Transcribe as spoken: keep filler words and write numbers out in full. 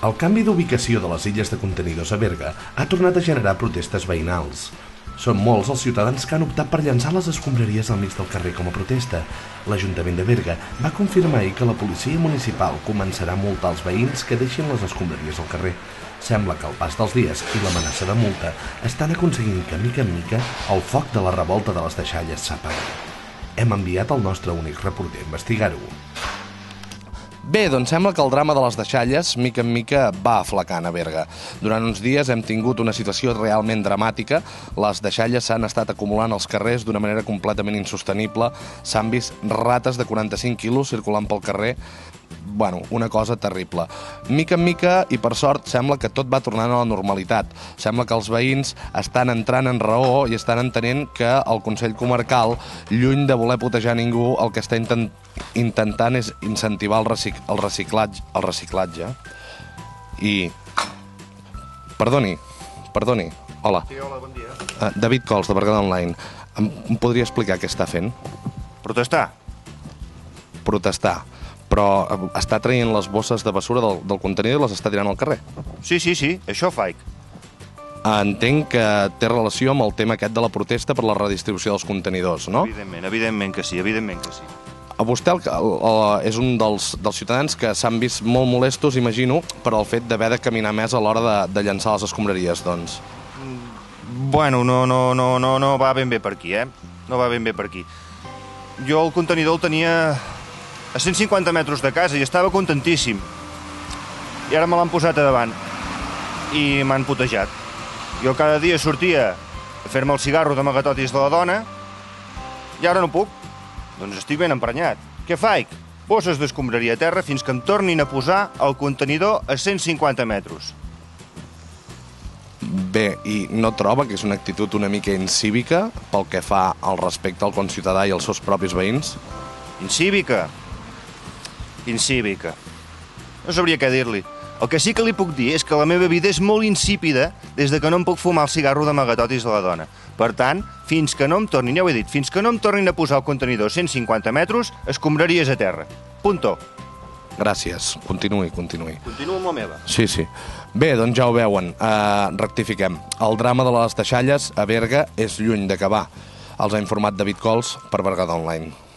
El canvi d'ubicació de les illes de contenidors a Berga ha tornat a generar protestes veïnals. Són molts els ciutadans que han optat per llançar les escombraries al mig del carrer com a protesta. L'Ajuntament de Berga va confirmar ahir que la policia municipal començarà a multar els veïns que deixin les escombraries al carrer. Sembla que el pas dels dies i l'amenaça de multa estan aconseguint que, mica en mica, el foc de la revolta de les deixalles s'apagui. Hem enviat el nostre únic reporter a investigar-ho. Bé, doncs sembla que el drama de les deixalles, mica en mica, va aflacant a Berga. Durant uns dies hem tingut una situació realment dramàtica. Les deixalles s'han estat acumulant als carrers d'una manera completament insostenible. S'han vist rates de quaranta-cinc quilos circulant pel carrer. Bueno, una cosa terrible. Mica en mica, i per sort, sembla que tot va tornant a la normalitat. Sembla que els veïns estan entrant en raó i estan entenent que el Consell Comarcal, lluny de voler putejar ningú, el que està intent intentant és incentivar el, recic el, reciclatge, el reciclatge. I... Perdoni, perdoni. Hola. Sí, hola, bon dia. Uh, David Cols, de Berguedà Online. Em, em podria explicar què està fent? Protestar. Protestar. Però està traient les bosses de bessura del, del contenidor i les està tirant al carrer. Sí, sí, sí, això faig. Entenc que té relació amb el tema aquest de la protesta per la redistribució dels contenidors, no? Evidentment, evidentment que sí, evidentment que sí. A vostè el, el, el, és un dels, dels ciutadans que s'han vist molt molestos, imagino, per el fet d'haver de caminar més a l'hora de, de llançar les escombraries, doncs. Bueno, no, no, no, no, no va ben bé per aquí, eh? No va ben bé per aquí. Jo el contenidor el tenia a cent cinquanta metres de casa i estava contentíssim. I ara me l'han posat a davant i m'han putejat. Jo cada dia sortia a fer-me el cigarro d'amagatotis de la dona i ara no puc. Doncs estic ben emprenyat. Què faig? Bosses d'escombraria a terra fins que em tornin a posar el contenidor a cent cinquanta metres. Bé, i no troba que és una actitud una mica incívica pel que fa al respecte al conciutadà i als seus propis veïns? Incívica? Incívica. No sabria què dir-li. El que sí que li puc dir és que la meva vida és molt insípida des de que no em puc fumar el cigarro d'amagatotis de la dona. Per tant, fins que no em tornin, ja ho he dit, fins que no em tornin a posar el contenidor a cent cinquanta metres, escombraries a terra. Punto. Gràcies. Continuï, continuï. Continuo amb la meva. Sí, sí. Bé, doncs ja ho veuen. Uh, rectifiquem. El drama de les deixalles a Berga és lluny d'acabar. Els ha informat David Cols per Berguedà Online.